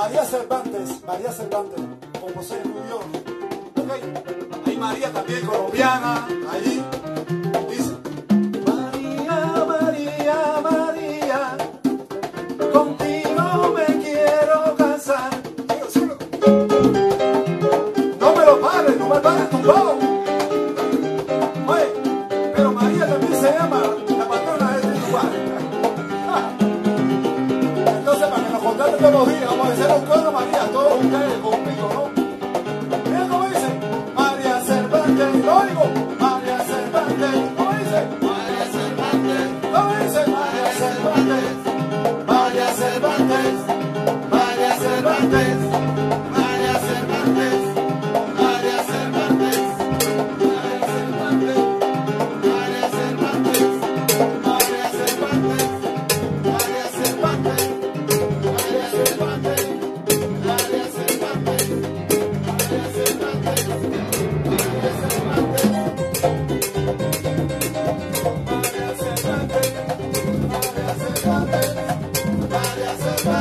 María Cervantes, como soy rubio. Okay. Hay María también colombiana, allí. Dice: María, María, María, contigo me quiero casar. No me lo pares, no me pares tumbado. Oye, pero María también se llama la patrona de este lugar. Entonces, para que nos contraten todos los días, vamos a hacer un coro María, todos ustedes conmigo, ¿no? Mira cómo dice: María Cervantes, lo oigo, María Cervantes, ¿cómo dice? María Cervantes, ¿cómo dice? María Cervantes, María Cervantes, María Cervantes, María Cervantes, María Cervantes, María Cervantes, María Cervantes, María Cervantes, María Cervantes.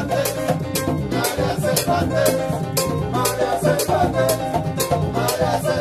María Cervantes,